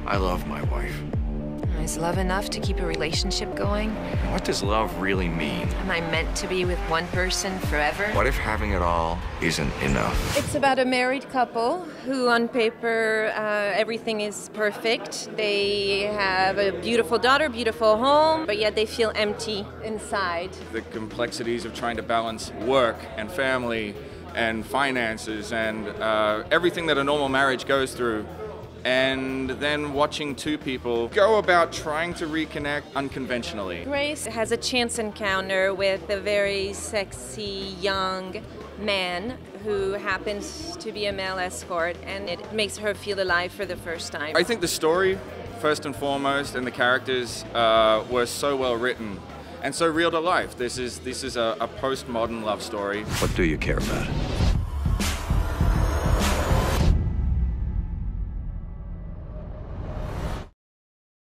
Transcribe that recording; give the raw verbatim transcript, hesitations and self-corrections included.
I love my wife. Is love enough to keep a relationship going? What does love really mean? Am I meant to be with one person forever? What if having it all isn't enough? It's about a married couple who, on paper, uh, everything is perfect. They have a beautiful daughter, beautiful home, but yet they feel empty inside. The complexities of trying to balance work and family and finances and uh, everything that a normal marriage goes through. And then watching two people go about trying to reconnect unconventionally. Grace has a chance encounter with a very sexy young man who happens to be a male escort, and it makes her feel alive for the first time. I think the story, first and foremost, and the characters uh, were so well written and so real to life. This is, this is a, a postmodern love story. What do you care about?